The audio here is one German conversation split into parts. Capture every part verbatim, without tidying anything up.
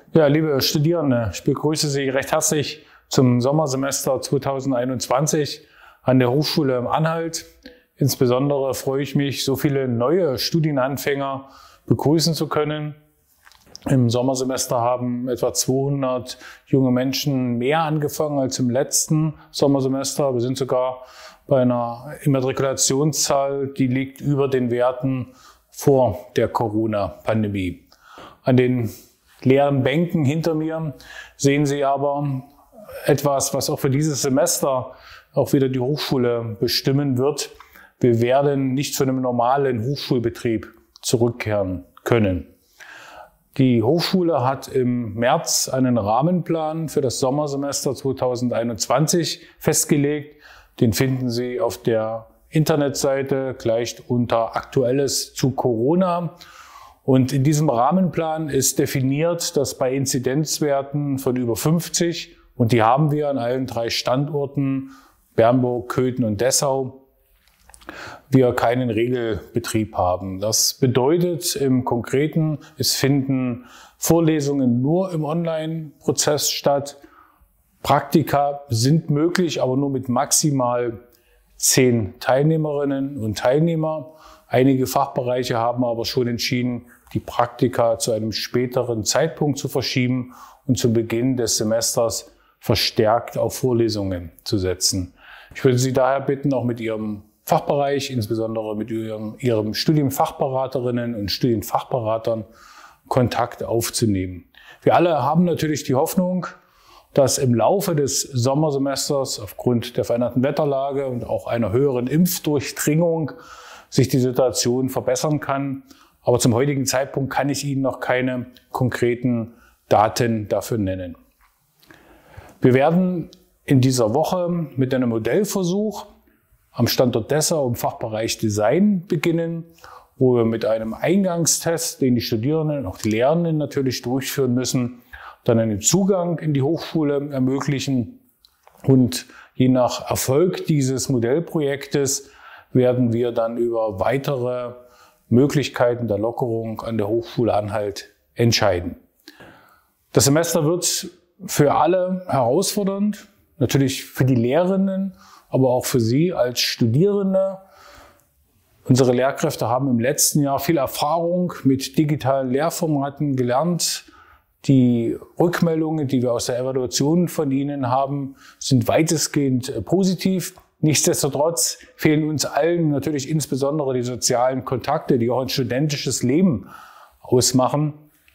Ja, liebe Studierende, ich begrüße Sie recht herzlich zum Sommersemester zweitausendeinundzwanzig an der Hochschule Anhalt. Insbesondere freue ich mich, so viele neue Studienanfänger begrüßen zu können. Im Sommersemester haben etwa zweihundert junge Menschen mehr angefangen als im letzten Sommersemester. Wir sind sogar bei einer Immatrikulationszahl, die liegt über den Werten vor der Corona-Pandemie. An den leeren Bänken hinter mir sehen Sie aber etwas, was auch für dieses Semester auch wieder die Hochschule bestimmen wird. Wir werden nicht zu einem normalen Hochschulbetrieb zurückkehren können. Die Hochschule hat im März einen Rahmenplan für das Sommersemester zweitausendeinundzwanzig festgelegt. Den finden Sie auf der Internetseite gleich unter Aktuelles zu Corona. Und in diesem Rahmenplan ist definiert, dass bei Inzidenzwerten von über fünfzig, und die haben wir an allen drei Standorten, Bernburg, Köthen und Dessau, wir keinen Regelbetrieb haben. Das bedeutet im Konkreten, es finden Vorlesungen nur im Online-Prozess statt. Praktika sind möglich, aber nur mit maximal zehn Teilnehmerinnen und Teilnehmer. Einige Fachbereiche haben aber schon entschieden, die Praktika zu einem späteren Zeitpunkt zu verschieben und zu Beginn des Semesters verstärkt auf Vorlesungen zu setzen. Ich würde Sie daher bitten, auch mit Ihrem Fachbereich, insbesondere mit Ihrem, Ihrem Studienfachberaterinnen und Studienfachberatern, Kontakt aufzunehmen. Wir alle haben natürlich die Hoffnung, dass im Laufe des Sommersemesters aufgrund der veränderten Wetterlage und auch einer höheren Impfdurchdringung sich die Situation verbessern kann. Aber zum heutigen Zeitpunkt kann ich Ihnen noch keine konkreten Daten dafür nennen. Wir werden in dieser Woche mit einem Modellversuch am Standort Dessau im Fachbereich Design beginnen, wo wir mit einem Eingangstest, den die Studierenden und auch die Lehrenden natürlich durchführen müssen, dann einen Zugang in die Hochschule ermöglichen. Und je nach Erfolg dieses Modellprojektes werden wir dann über weitere Möglichkeiten der Lockerung an der Hochschule Anhalt entscheiden. Das Semester wird für alle herausfordernd, natürlich für die Lehrenden, aber auch für Sie als Studierende. Unsere Lehrkräfte haben im letzten Jahr viel Erfahrung mit digitalen Lehrformaten gelernt. Die Rückmeldungen, die wir aus der Evaluation von Ihnen haben, sind weitestgehend positiv. Nichtsdestotrotz fehlen uns allen natürlich insbesondere die sozialen Kontakte, die auch ein studentisches Leben ausmachen.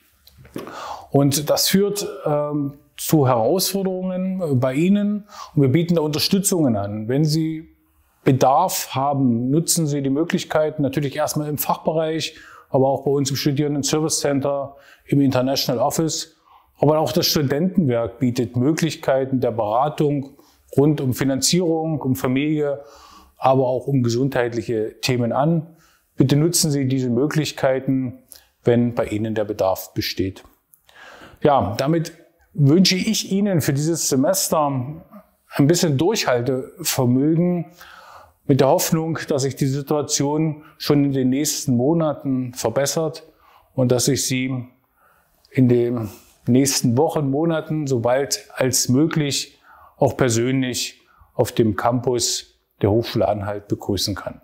Und das führt ähm, zu Herausforderungen bei Ihnen, und wir bieten da Unterstützungen an. Wenn Sie Bedarf haben, nutzen Sie die Möglichkeiten natürlich erstmal im Fachbereich, aber auch bei uns im Studierenden Service Center, im International Office. Aber auch das Studentenwerk bietet Möglichkeiten der Beratung rund um Finanzierung, um Familie, aber auch um gesundheitliche Themen an. Bitte nutzen Sie diese Möglichkeiten, wenn bei Ihnen der Bedarf besteht. Ja, damit wünsche ich Ihnen für dieses Semester ein bisschen Durchhaltevermögen, mit der Hoffnung, dass sich die Situation schon in den nächsten Monaten verbessert und dass ich Sie in den nächsten Wochen, Monaten, so bald als möglich, auch persönlich auf dem Campus der Hochschule Anhalt begrüßen kann.